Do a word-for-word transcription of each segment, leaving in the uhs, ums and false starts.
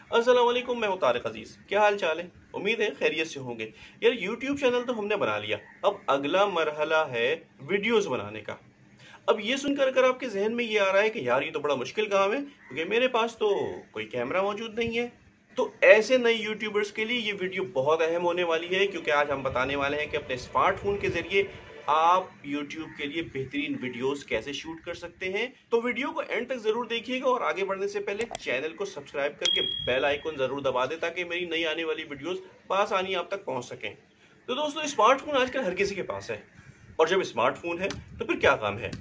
अस्सलाम वालेकुम, मैं हूं तारिक अजीज। क्या हाल चाल है? उम्मीद है खैरियत से होंगे। यार यूट्यूब चैनल तो हमने बना लिया, अब अगला मरहला है वीडियोस बनाने का। अब ये सुनकर अगर आपके जहन में ये आ रहा है कि यार ये तो बड़ा मुश्किल काम है क्योंकि मेरे पास तो कोई कैमरा मौजूद नहीं है, तो ऐसे नए यूट्यूबर्स के लिए ये वीडियो बहुत अहम होने वाली है, क्योंकि आज हम बताने वाले हैं कि अपने स्मार्टफोन के जरिए आप YouTube के लिए बेहतरीन वीडियोस कैसे शूट कर सकते हैं। तो वीडियो को एंड तक जरूर देखिएगा और आगे बढ़ने से पहले चैनल को सब्सक्राइब करके बेल आइकन जरूर दबा दें ताकि मेरी नई आने वाली वीडियोस बआसानी आप तक पहुंच सकें। तो दोस्तों, स्मार्टफोन आजकल हर किसी के पास है, और जब स्मार्टफोन है तो फिर क्या काम है।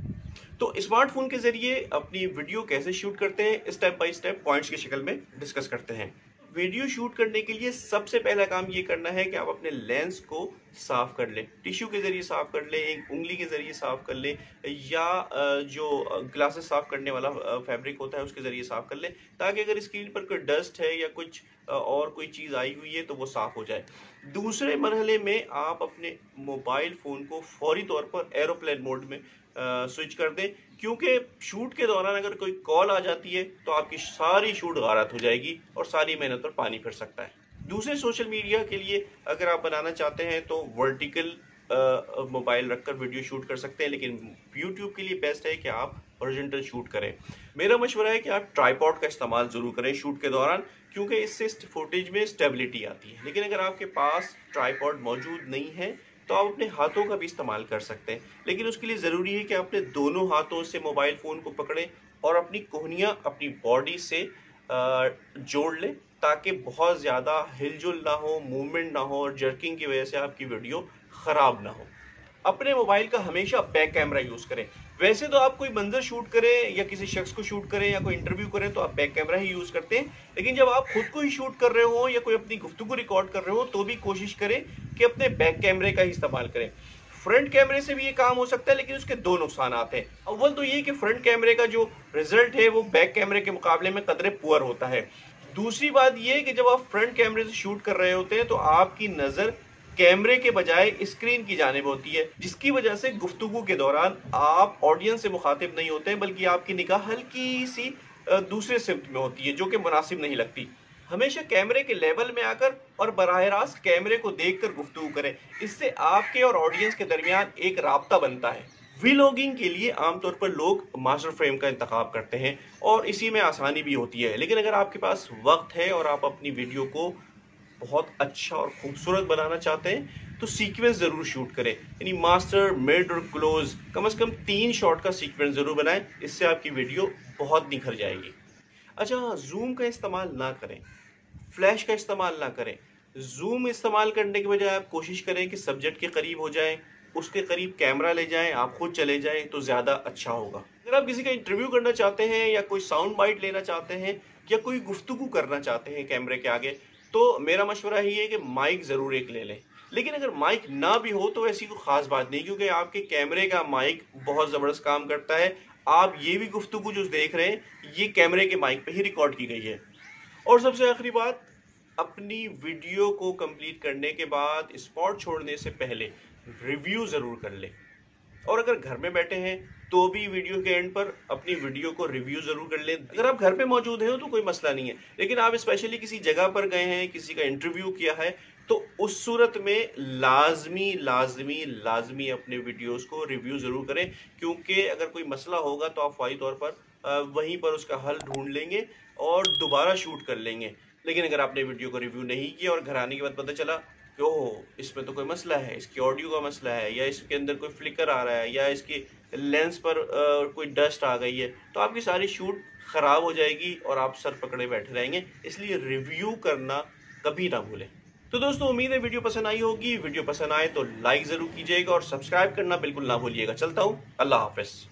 तो स्मार्टफोन के जरिए अपनी वीडियो कैसे शूट करते हैं, स्टेप बाय स्टेप पॉइंट्स की शक्ल में डिस्कस करते हैं। वीडियो शूट करने के लिए सबसे पहला काम ये करना है कि आप अपने लेंस को साफ कर लें, टिश्यू के जरिए साफ कर लें, एक उंगली के जरिए साफ कर लें, या जो ग्लासेस साफ करने वाला फैब्रिक होता है उसके जरिए साफ कर लें, ताकि अगर स्क्रीन पर कोई डस्ट है या कुछ और कोई चीज़ आई हुई है तो वो साफ हो जाए। दूसरे मरहले में आप अपने मोबाइल फ़ोन को फौरी तौर पर एरोप्लेन मोड में स्विच कर दें, क्योंकि शूट के दौरान अगर कोई कॉल आ जाती है तो आपकी सारी शूट गारत हो जाएगी और सारी मेहनत पर पानी फिर सकता है। दूसरे सोशल मीडिया के लिए अगर आप बनाना चाहते हैं तो वर्टिकल मोबाइल रखकर वीडियो शूट कर सकते हैं, लेकिन यूट्यूब के लिए बेस्ट है कि आप हॉरिजॉन्टल शूट करें। मेरा मशवरा है कि आप ट्राइपॉड का इस्तेमाल जरूर करें शूट के दौरान, क्योंकि इससे फुटेज में स्टेबिलिटी आती है। लेकिन अगर आपके पास ट्राइपॉड मौजूद नहीं है तो आप अपने हाथों का भी इस्तेमाल कर सकते हैं, लेकिन उसके लिए ज़रूरी है कि आप अपने दोनों हाथों से मोबाइल फ़ोन को पकड़ें और अपनी कोहनियाँ अपनी बॉडी से जोड़ लें, ताकि बहुत ज़्यादा हिलजुल ना हो, मूवमेंट ना हो और जर्किंग की वजह से आपकी वीडियो ख़राब ना हो। अपने मोबाइल का हमेशा बैक कैमरा यूज़ करें। वैसे तो आप कोई मंजर शूट करें या किसी शख्स को शूट करें या कोई इंटरव्यू करें तो आप बैक कैमरा ही यूज़ करते हैं, लेकिन जब आप खुद को ही शूट कर रहे हो या कोई अपनी गुफ्तगू रिकॉर्ड कर रहे हो तो भी कोशिश करें कि अपने बैक कैमरे का ही इस्तेमाल करें। फ्रंट कैमरे से भी ये काम हो सकता है, लेकिन उसके दो नुकसान आते हैं। अव्वल तो ये कि फ्रंट कैमरे का जो रिजल्ट है वो बैक कैमरे के मुकाबले में कदरे पुअर होता है। दूसरी बात ये कि जब आप फ्रंट कैमरे से शूट कर रहे होते हैं तो आपकी नज़र कैमरे के बजाय स्क्रीन की जानिब होती है, जिसकी वजह से गुफ्तगू के दौरान आप ऑडियंस से मुखातिब नहीं होते हैं, बल्कि आपकी निगाह हल्की सी दूसरे सिमत में होती है, जो कि मुनासिब नहीं लगती। हमेशा कैमरे के लेवल में आकर और बराह रास्त कैमरे को देखकर गुफ्तगू करें, इससे आपके और ऑडियंस के दरमियान एक राब्ता बनता है। व्लॉगिंग के लिए आमतौर पर लोग मास्टर फ्रेम का इंतखाब करते हैं और इसी में आसानी भी होती है, लेकिन अगर आपके पास वक्त है और आप अपनी वीडियो को बहुत अच्छा और खूबसूरत बनाना चाहते हैं तो सीक्वेंस जरूर शूट करें, यानी मास्टर, मिड और क्लोज, कम से कम तीन शॉट का सीक्वेंस जरूर बनाएं, इससे आपकी वीडियो बहुत निखर जाएगी। अच्छा, जूम का इस्तेमाल ना करें, फ्लैश का इस्तेमाल ना करें। जूम इस्तेमाल करने के बजाय आप कोशिश करें कि सब्जेक्ट के करीब हो जाएं, उसके करीब कैमरा ले जाएं, आप खुद चले जाएं तो ज़्यादा अच्छा होगा। अगर आप किसी का इंटरव्यू करना चाहते हैं या कोई साउंड बाइट लेना चाहते हैं या कोई गुफ्तगू करना चाहते हैं कैमरे के आगे, तो मेरा मशवरा ही है कि माइक ज़रूर एक ले लें। लेकिन अगर माइक ना भी हो तो ऐसी कोई ख़ास बात नहीं, क्योंकि आपके कैमरे का माइक बहुत ज़बरदस्त काम करता है। आप ये भी गुफ्तगू जो देख रहे हैं ये कैमरे के माइक पे ही रिकॉर्ड की गई है। और सबसे आखिरी बात, अपनी वीडियो को कंप्लीट करने के बाद स्पॉट छोड़ने से पहले रिव्यू ज़रूर कर लें, और अगर घर में बैठे हैं तो भी वीडियो के एंड पर अपनी वीडियो को रिव्यू जरूर कर लें। अगर आप घर पे मौजूद हैं तो कोई मसला नहीं है, लेकिन आप स्पेशली किसी जगह पर गए हैं, किसी का इंटरव्यू किया है, तो उस सूरत में लाजमी लाजमी लाजमी अपने वीडियोस को रिव्यू जरूर करें, क्योंकि अगर कोई मसला होगा तो आप फौरी तौर पर वहीं पर उसका हल ढूंढ लेंगे और दोबारा शूट कर लेंगे। लेकिन अगर आपने वीडियो को रिव्यू नहीं किया और घर आने के बाद पता चला कि ओह इसमें तो कोई मसला है, इसकी ऑडियो का मसला है, या इसके अंदर कोई फ्लिकर आ रहा है, या इसकी लेंस पर आ, कोई डस्ट आ गई है, तो आपकी सारी शूट ख़राब हो जाएगी और आप सर पकड़े बैठे रहेंगे। इसलिए रिव्यू करना कभी ना भूलें। तो दोस्तों, उम्मीद है वीडियो पसंद आई होगी। वीडियो पसंद आए तो लाइक ज़रूर कीजिएगा और सब्सक्राइब करना बिल्कुल ना भूलिएगा। चलता हूँ, अल्लाह हाफ़िज़।